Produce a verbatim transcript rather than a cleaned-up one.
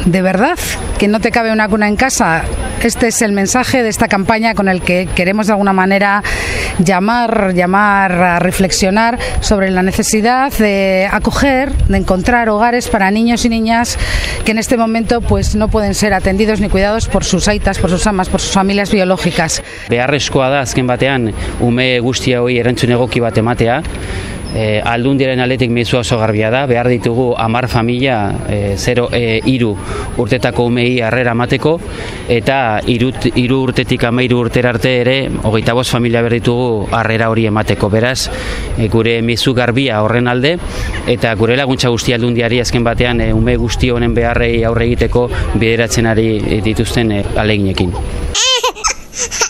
de verdad que no te cabe una cuna en casa. Este es el mensaje de esta campaña con el que queremos de alguna manera llamar, llamar a reflexionar sobre la necesidad de acoger, de encontrar hogares para niños y niñas que en este momento pues no pueden ser atendidos ni cuidados por sus aitas, por sus amas, por sus familias biológicas. Beharrezkoa da azken batean ume guztia hori erantzun egoki bat ematea. E, aldundiaren aldetik mezua oso garbia da, behar ditugu hamar familia e, zero e, iru urtetako umei harrera emateko, eta hiru urtetik hamairu urtera arte ere hogeita bost familia behar ditugu harrera hori emateko. Beraz, e, gure mezu garbia horren alde, eta gure laguntza guzti aldundiari azken batean e, ume guzti honen beharrei aurre egiteko bideratzen ari dituzten e, ahaleginekin.